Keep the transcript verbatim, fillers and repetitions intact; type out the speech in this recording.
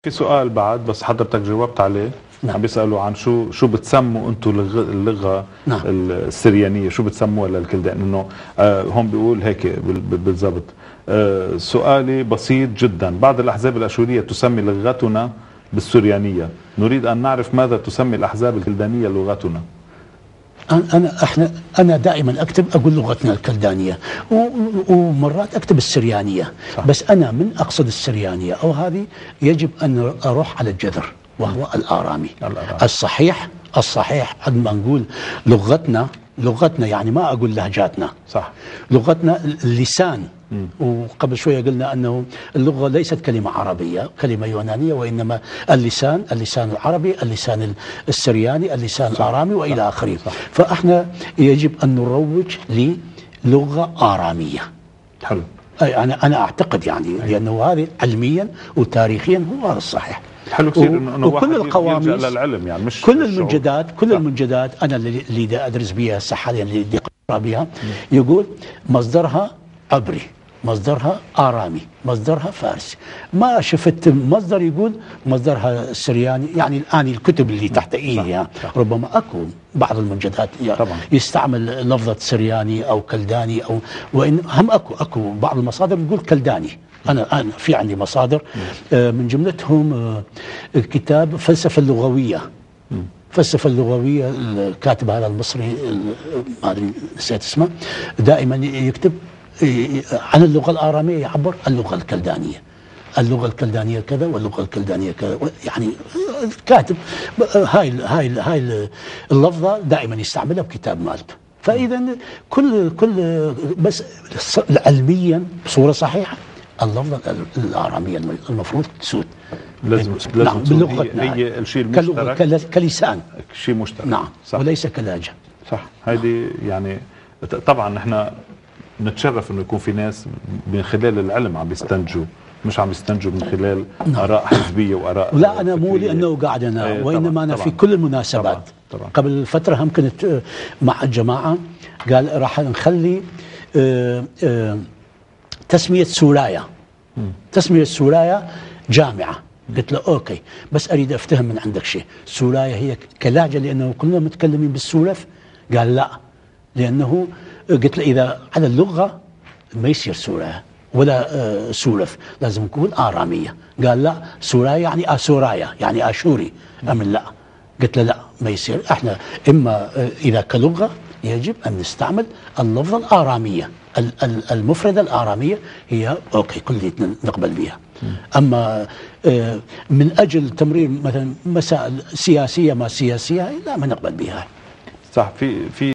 في سؤال بعد بس حضرتك جاوبت عليه. نعم. عم بيسألوا عن شو شو بتسموا انتم اللغة نعم. السريانية، شو بتسموها للكلدان؟ انه آه هون بيقول هيك بالضبط. آه سؤالي بسيط جدا، بعض الأحزاب الأشورية تسمي لغتنا بالسريانية، نريد أن نعرف ماذا تسمي الأحزاب الكلدانية لغتنا. أنا إحنا أنا دائما أكتب أقول لغتنا الكلدانية، ومرات أكتب السريانية. صح. بس أنا من أقصد السريانية أو هذه يجب أن أروح على الجذر وهو الآرامي. الآرامي. الصحيح الصحيح عندما نقول لغتنا لغتنا يعني ما أقول لهجاتنا. صح. لغتنا اللسان. م. وقبل شوية قلنا أنه اللغة ليست كلمة عربية، كلمة يونانية، وإنما اللسان اللسان العربي، اللسان السرياني، اللسان صح. الآرامي وإلى آخره. فإحنا يجب أن نروج للغة آرامية. حلو. أنا أنا أعتقد يعني أيوة. لأنه هذا علميا وتاريخيا هو هذا الصحيح. حلو كثير انه وكل القواميس للعلم يعني مش كل المنجدات كل صح. المنجدات انا اللي دا ادرس بها هسه حاليا اللي بدي اقرا بها يقول مصدرها عبري، مصدرها آرامي، مصدرها فارسي. ما شفت مصدر يقول مصدرها سرياني. يعني الآن الكتب اللي تحت إيدي ربما أكو بعض المنجدات يعني يستعمل لفظة سرياني أو كلداني، أو وإن هم أكو أكو بعض المصادر يقول كلداني. أنا أنا في عندي مصادر من جملتهم كتاب فلسفة اللغوية. الفلسفة اللغوية الكاتب هذا المصري ما أدري نسيت اسمه، دائما يكتب عن اللغة الآرامية يعبر اللغة الكلدانية، اللغة الكلدانية كذا واللغة الكلدانية كذا. يعني كاتب هاي هاي هاي اللفظة دائما يستعملها بكتاب مالته. فإذا كل كل بس علميا بصورة صحيحة اللفظة الآرامية المفروض تسود. لازم لازم بلغتنا هي, هي الشيء المشترك كلسان، شيء مشترك. نعم. صح. وليس كلهجة. صح. هذه يعني طبعا نحن نتشرف انه يكون في ناس من خلال العلم عم بيستنتجوا، مش عم بيستنتجوا من خلال نعم. اراء حزبيه واراء لا انا مو لانه قاعد انا ايه وانما طبعًا انا طبعًا في كل المناسبات. طبعًا طبعًا. قبل فتره هم كنت مع الجماعه قال راح نخلي اه اه تسميه سولايا تسميه سولايا جامعه. قلت له اوكي بس اريد افتهم من عندك شيء، سولايا هي كلهجه لانه كلنا متكلمين بالسولف؟ قال لا، لانه قلت له اذا على اللغه ما يصير سولايا ولا آه سولف، لازم نكون آرامية. قال لا، سولايا يعني آسورايا يعني آشوري. أمن لا، قلت له لا ما يصير، احنا اما آه اذا كلغة يجب ان نستعمل اللفظة الآرامية المفردة الآرامية، هي اوكي كليتنا نقبل بها. اما آه من اجل تمرير مثلا مسائل سياسية ما سياسية لا ما نقبل بها. صح. في في